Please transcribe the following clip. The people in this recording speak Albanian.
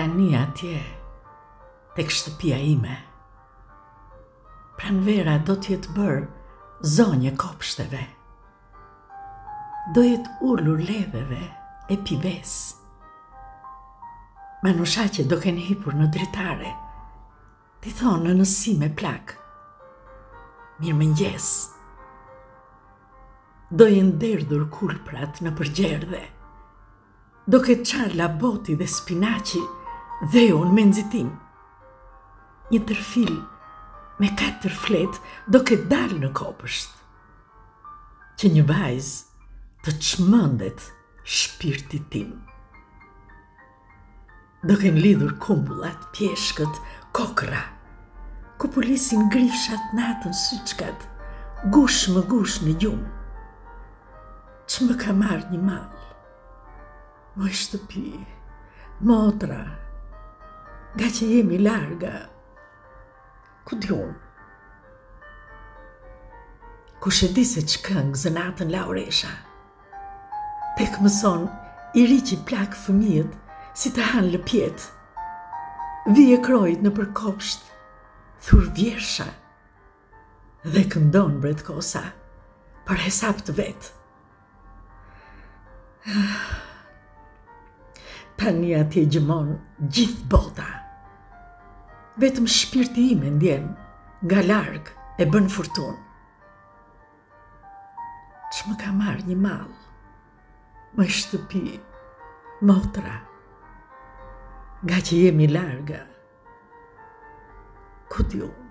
Tani atje, tek shtëpia ime, pranvera do t'jetë bërë zonjë kopshteve. Do jetë ullur ledheve e pives. Manushaqe do ken hipur në dritare, ti thonë në si me plak. Mirë mëngjes. Do jenë derdhur kulprat në përgjerdhe. Do ketë qarla boti dhe spinaci dhe unë me nxitim. Një tërfil me 4 flet do ketë dalë në kopësht. Që një vajzë të çmendet shpirti tim. Do ken lidhur kumbullat, pjeshkët, kokra, ku pulisin grifshat natën syçkat, gush më gush në gjumë. Që më ka marrë një mall, moj shtëpi, motra, nga që jemi larga, ku diun. Kush e di se ç'këngë zënatën Lauresha, tek mëson i riqi plak fëmijët si të hanë lëpjet, vije krojt në përkopsht, thur vjersha, dhe këndon bretkosa për hesap të vetë. Tani atje gjëmon gjithë bota. Vetëm shpirti ime ndjen nga larg e bën furtun. Që më ka marrë një mall, më shtëpi, motra, nga që jemi larga, ku diun.